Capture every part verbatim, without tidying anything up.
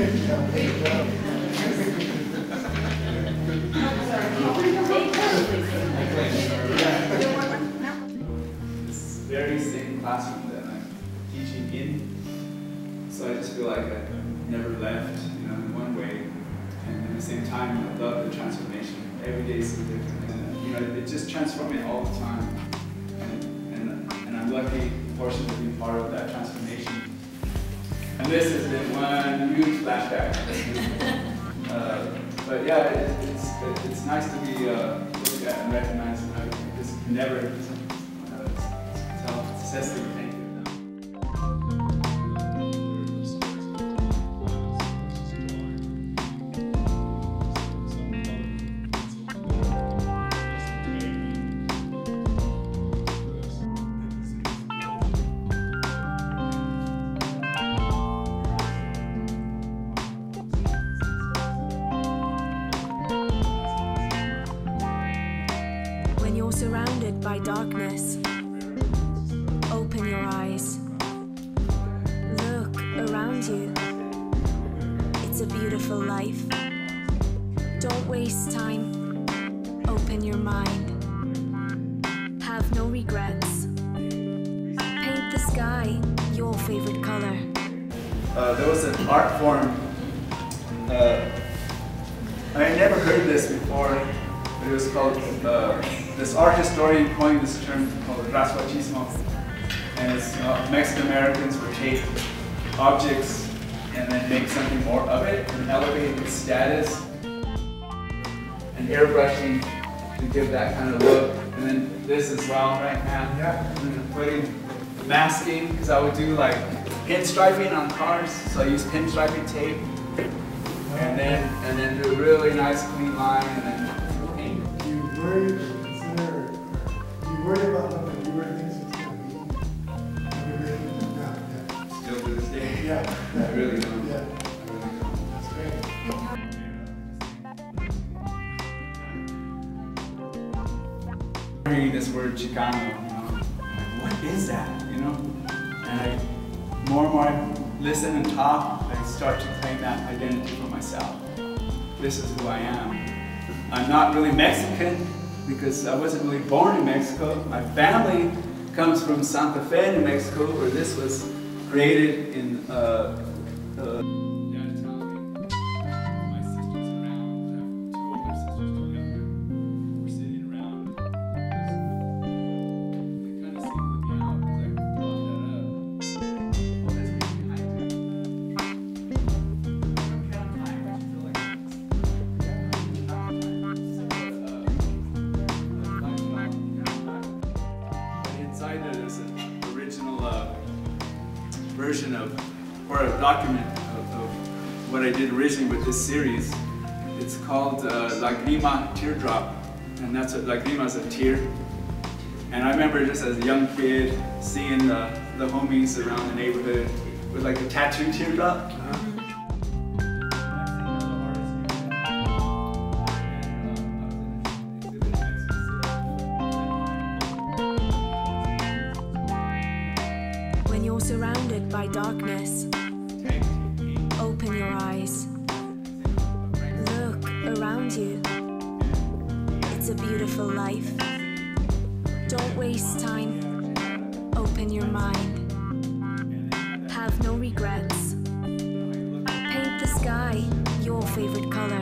This very same classroom that I'm teaching in, so I just feel like I never left, you know, in one way, and at the same time, I love the transformation. Every day is so different, and you know, it just transforms me all the time, and, and, and I'm lucky, fortunate to be part of that transformation. And this has been one huge flashback. uh, but yeah, it, it's it, it's nice to be uh, looked at and recognized. And I just never uh, tell Cecily thank you. When you're surrounded by darkness, open your eyes. Look around you. It's a beautiful life. Don't waste time. Open your mind. Have no regrets. Paint the sky your favorite color. Uh, there was an art form. Uh, I had never heard this before. It was called, uh, this art historian coined this term called rasguachismo. And it's uh, Mexican Americans would take objects and then make something more of it and elevate its status. And airbrushing to give that kind of look. And then this as well, right now. Yeah. And then putting masking, because I would do like pinstriping on cars. So I use pinstriping tape. And then, and then do a really nice clean line and then paint. Do you worry, consider, do you worry about nothing? Do you worry things it's going to be? Yeah, yeah. Still to this day? Yeah. I really don't. Yeah. I really don't. That's great. Hearing this word Chicano, you know, like, what is that, you know? And I, more and more I listen and talk, I start to claim that identity for myself. This is who I am. I'm not really Mexican because I wasn't really born in Mexico. My family comes from Santa Fe, New Mexico, where this was created in uh, uh, there's an original uh, version of, or a document of, of what I did originally with this series. It's called uh, Lagrima Teardrop, and that's what Lagrima is a tear. And I remember just as a young kid seeing the, the homies around the neighborhood with like a tattoo teardrop. Uh-huh. When you're surrounded by darkness, open your eyes. Look around you. It's a beautiful life. Don't waste time. Open your mind. Have no regrets. Paint the sky your favorite color.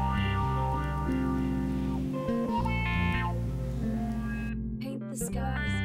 Paint the sky.